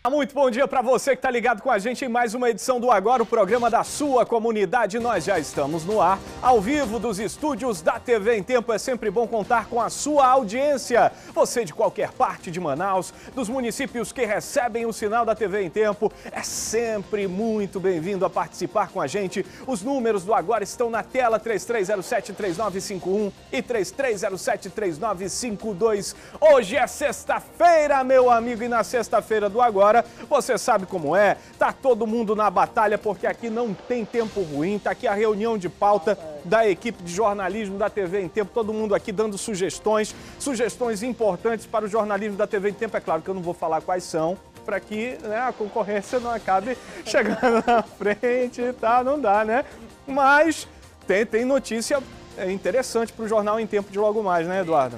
Muito bom dia para você que está ligado com a gente em mais uma edição do Agora, o programa da sua comunidade. Nós já estamos no ar, ao vivo dos estúdios da TV em Tempo. É sempre bom contar com a sua audiência. Você de qualquer parte de Manaus, dos municípios que recebem o sinal da TV em Tempo, é sempre muito bem-vindo a participar com a gente. Os números do Agora estão na tela, 3307-3951 e 3307-3952. Hoje é sexta-feira, meu amigo, e na sexta-feira do Agora, você sabe como é, tá todo mundo na batalha porque aqui não tem tempo ruim, tá aqui a reunião de pauta da equipe de jornalismo da TV em Tempo, todo mundo aqui dando sugestões importantes para o jornalismo da TV em Tempo. É claro que eu não vou falar quais são, para que a concorrência não acabe chegando na frente e tal, não dá, né? Mas tem notícia interessante para o Jornal em Tempo de logo mais, né, Eduardo?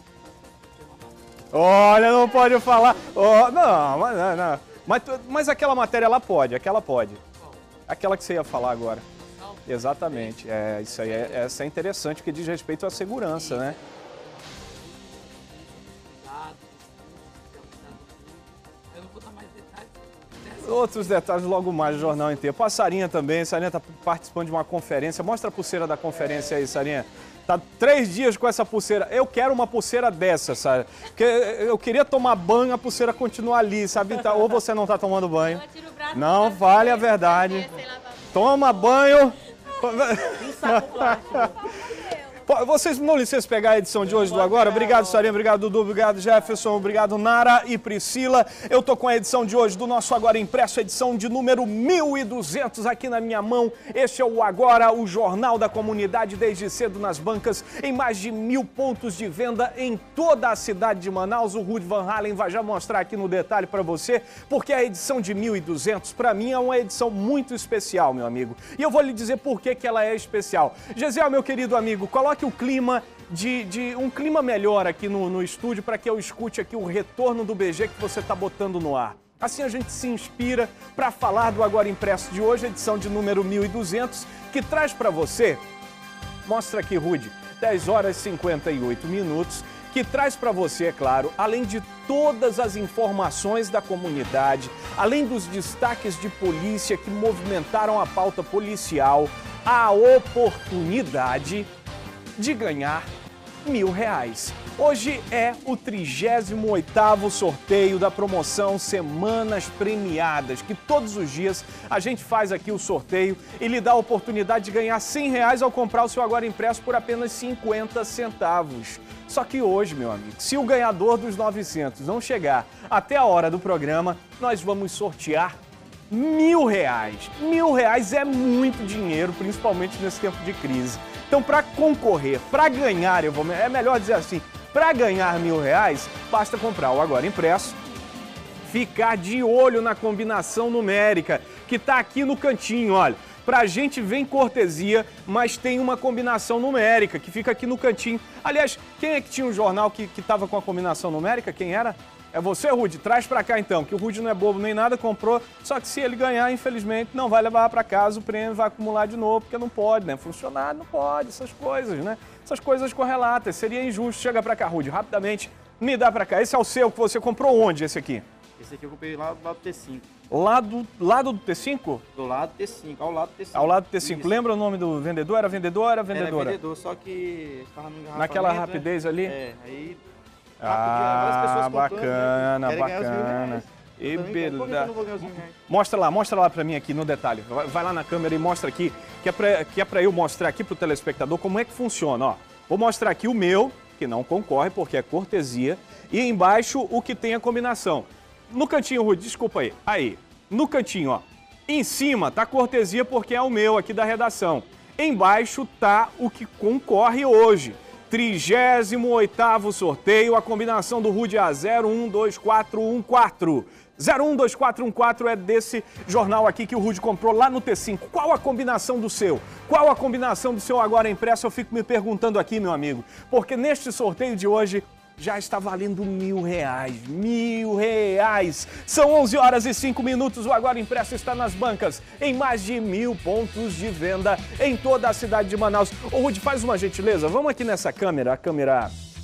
Olha, não pode falar. Oh, não. Mas aquela matéria, ela pode, aquela pode. Aquela que você ia falar agora. Exatamente. Isso aí essa é interessante, porque diz respeito à segurança, né? Outros detalhes logo mais no Jornal em Tempo. A Sarinha também, Sarinha está participando de uma conferência. Mostra a pulseira da conferência aí, Sarinha. Tá 3 dias com essa pulseira. Eu quero uma pulseira dessa, sabe? Porque eu queria tomar banho, a pulseira continua ali, sabe? Então, ou você não tá tomando banho. Não vale a verdade. Toma banho. Vocês não licençam pegar a edição de hoje do Agora? Obrigado, Sarinha, obrigado, Dudu, obrigado, Jefferson, obrigado, Nara e Priscila. Eu tô com a edição de hoje do nosso Agora Impresso, edição de número 1200 aqui na minha mão. Este é o Agora, o jornal da comunidade, desde cedo nas bancas, em mais de 1000 pontos de venda em toda a cidade de Manaus. O Rudy Van Halen vai já mostrar aqui no detalhe para você, porque a edição de 1200, para mim, é uma edição muito especial, meu amigo. E eu vou lhe dizer por que ela é especial. Gesiel, meu querido amigo, coloque o clima um clima melhor aqui no estúdio para que eu escute aqui o retorno do BG que você está botando no ar. Assim a gente se inspira para falar do Agora Impresso de hoje, edição de número 1200, que traz para você, mostra aqui, Rudy, 10 horas e 58 minutos, que traz para você, é claro, além de todas as informações da comunidade, além dos destaques de polícia que movimentaram a pauta policial, a oportunidade de ganhar R$1.000. Hoje é o 38º sorteio da promoção Semanas Premiadas, que todos os dias a gente faz aqui o sorteio e lhe dá a oportunidade de ganhar R$100 ao comprar o seu Agora Impresso por apenas 50 centavos. Só que hoje, meu amigo, se o ganhador dos 900 não chegar até a hora do programa, nós vamos sortear R$1.000. R$1.000 é muito dinheiro, principalmente nesse tempo de crise. Então, para concorrer, para ganhar, é melhor dizer assim, para ganhar R$1.000, basta comprar o Agora Impresso, ficar de olho na combinação numérica, que está aqui no cantinho, olha. Pra gente vem cortesia, mas tem uma combinação numérica, que fica aqui no cantinho. Aliás, quem é que tinha um jornal que estava com a combinação numérica? Quem era? É você, Rudy? Traz pra cá então, que o Rudy não é bobo nem nada, comprou. Só que se ele ganhar, infelizmente, não vai levar pra casa, o prêmio vai acumular de novo, porque não pode, né? Funcionário não pode, essas coisas, né? Essas coisas correlatas, seria injusto. Chega pra cá, Rudy, rapidamente, me dá pra cá. Esse é o seu, que você comprou onde, esse aqui? Esse aqui eu comprei lá do lado do T5. Lado do T5? Do lado do T5, ao lado do T5. Ao lado do T5. Isso. Lembra o nome do vendedor? Era vendedor ou era vendedora? Era vendedor, só que estava no engarrafamento. Naquela rapidez, né? Ali? Aí... Bacana, bacana. E beleza. Mostra lá pra mim aqui no detalhe. Vai lá na câmera e mostra aqui, que é pra eu mostrar aqui pro telespectador como é que funciona, ó. Vou mostrar aqui o meu, que não concorre porque é cortesia, e embaixo o que tem a combinação. No cantinho, Rudy, desculpa aí. Aí, no cantinho, ó. Em cima tá cortesia porque é o meu aqui da redação. Embaixo tá o que concorre hoje. 38º sorteio, a combinação do Rudy A 012414. 012414 é desse jornal aqui que o Rudy comprou lá no T5. Qual a combinação do seu? Qual a combinação do seu Agora Impresso? Eu fico me perguntando aqui, meu amigo, porque neste sorteio de hoje já está valendo R$1.000. R$1.000. São 11 horas e 5 minutos. O Agora Impresso está nas bancas, em mais de 1000 pontos de venda em toda a cidade de Manaus. Ô, Rudy, faz uma gentileza. Vamos aqui nessa câmera,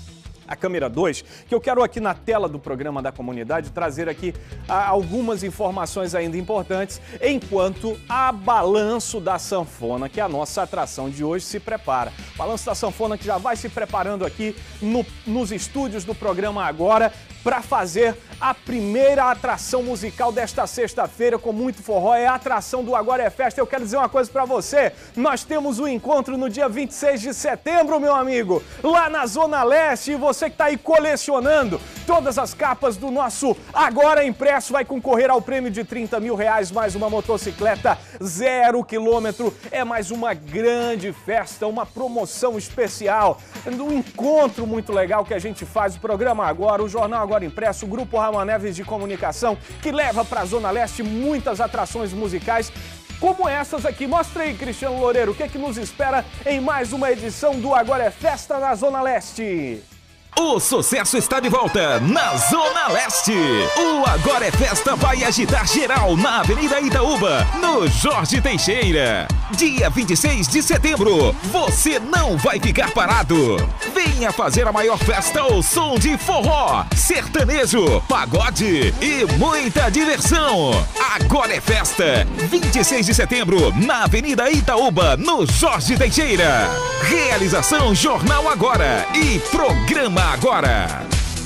a câmera 2, que eu quero aqui na tela do programa da comunidade trazer aqui algumas informações ainda importantes, enquanto a Balanço da Sanfona, que é a nossa atração de hoje, se prepara. Balanço da Sanfona que já vai se preparando aqui nos estúdios do programa agora para fazer a primeira atração musical desta sexta-feira com muito forró. É a atração do Agora é Festa. Eu quero dizer uma coisa para você, nós temos o encontro no dia 26 de setembro, meu amigo, lá na Zona Leste, e você que está aí colecionando todas as capas do nosso Agora Impresso vai concorrer ao prêmio de R$30 mil, mais uma motocicleta 0 km. É mais uma grande festa, uma promoção especial, um encontro muito legal que a gente faz, o programa Agora, o Jornal Agora Impresso, o Grupo Rama Neves de Comunicação, que leva para a Zona Leste muitas atrações musicais como essas aqui. Mostra aí, Cristiano Loureiro, o que é que nos espera em mais uma edição do Agora é Festa na Zona Leste. O sucesso está de volta na Zona Leste. O Agora é Festa vai agitar geral na Avenida Itaúba, no Jorge Teixeira. Dia 26 de setembro, você não vai ficar parado. Venha fazer a maior festa ao som de forró, sertanejo, pagode e muita diversão. Agora é Festa, 26 de setembro, na Avenida Itaúba, no Jorge Teixeira. Realização Jornal Agora e Programa Agora.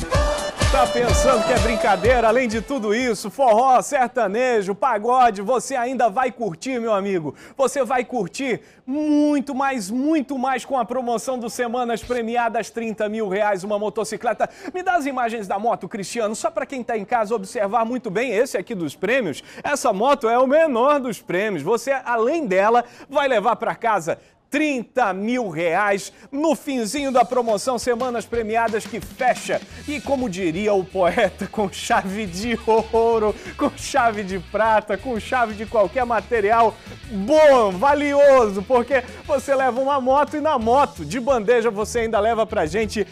Tá pensando que é brincadeira? Além de tudo isso, forró, sertanejo, pagode, você ainda vai curtir, meu amigo. Você vai curtir muito mais com a promoção do Semanas Premiadas, R$30 mil, uma motocicleta. Me dá as imagens da moto, Cristiano, só para quem tá em casa observar muito bem esse aqui dos prêmios. Essa moto é o menor dos prêmios. Você, além dela, vai levar para casa R$30 mil no finzinho da promoção Semanas Premiadas, que fecha, e como diria o poeta, com chave de ouro, com chave de prata, com chave de qualquer material bom, valioso, porque você leva uma moto e na moto de bandeja você ainda leva pra gente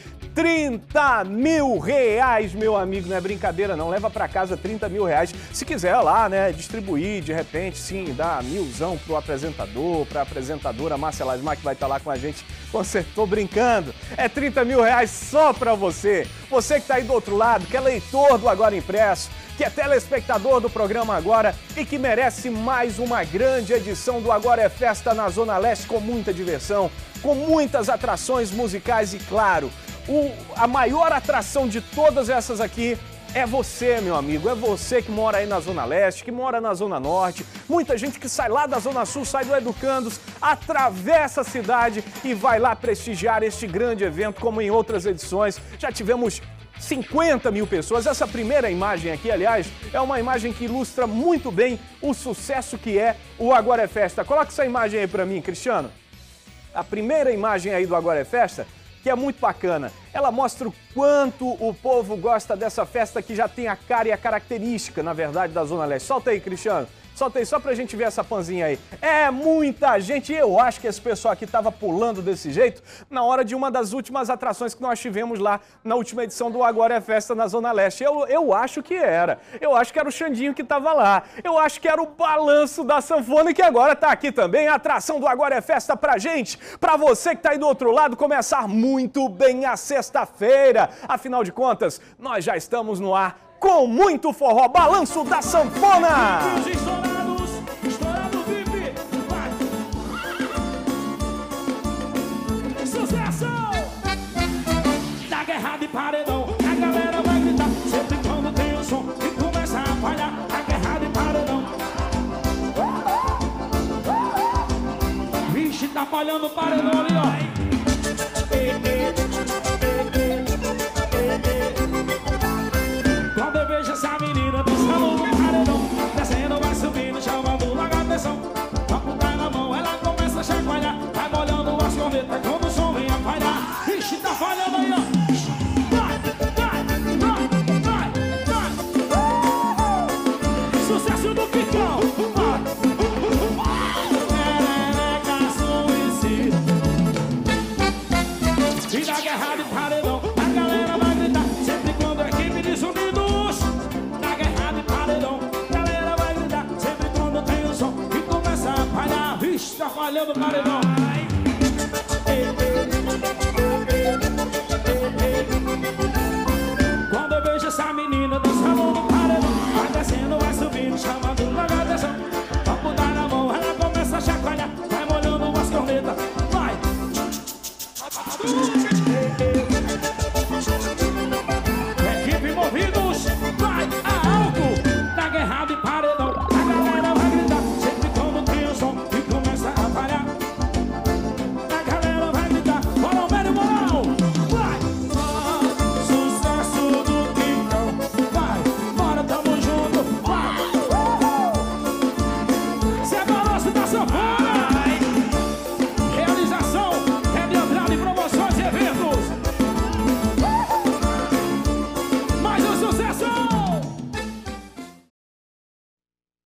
R$30 mil, meu amigo, não é brincadeira não, leva pra casa R$30 mil, se quiser lá, né, distribuir, de repente, sim, dar R$1.000 pro apresentador, pra apresentadora Márcia Lasmar, que vai estar lá com a gente, tô brincando, é R$30 mil só pra você, você que tá aí do outro lado, que é leitor do Agora Impresso, que é telespectador do programa Agora e que merece mais uma grande edição do Agora é Festa na Zona Leste, com muita diversão, com muitas atrações musicais e, claro, a maior atração de todas essas aqui é você, meu amigo, é você que mora aí na Zona Leste, que mora na Zona Norte, muita gente que sai lá da Zona Sul, sai do Educandos, atravessa a cidade e vai lá prestigiar este grande evento, como em outras edições. Já tivemos 50 mil pessoas. Essa primeira imagem aqui, aliás, é uma imagem que ilustra muito bem o sucesso que é o Agora é Festa. Coloca essa imagem aí pra mim, Cristiano. A primeira imagem aí do Agora é Festa, que é muito bacana. Ela mostra o quanto o povo gosta dessa festa que já tem a cara e a característica, na verdade, da Zona Leste. Solta aí, Cristiano. Solta aí, só pra gente ver essa panzinha aí. É muita gente, eu acho que esse pessoal aqui tava pulando desse jeito na hora de uma das últimas atrações que nós tivemos lá na última edição do Agora é Festa na Zona Leste. Eu acho que era. Eu acho que era o Xandinho que tava lá. Eu acho que era o Balanço da Sanfona, que agora tá aqui também. A atração do Agora é Festa pra gente, pra você que tá aí do outro lado, começar muito bem a sexta-feira. Afinal de contas, nós já estamos no ar com muito forró. Balanço da Sanfona! Estourado VIP, vai! Sucesso! Na guerra de paredão, a galera vai gritar, sempre quando tem o som e começa a falhar. Na guerra de paredão. Vixe, tá falhando o paredão ali, ó. Quando eu vejo essa menina dançando no paredão, descendo, vai subindo, chamando logo a atenção. Copo cai na mão, ela começa a chacoalhar, vai molhando as cornetas quando o som vem a falhar. Ixi, tá falhando aí, ó. Vai! Sucesso do Picão! E na guerra de paredão, a galera vai gritar, sempre quando a equipe desunidos. Na guerra de paredão, a galera vai gritar, sempre quando tem o som e começa a falhar. Vixe, tá falhando o paredão.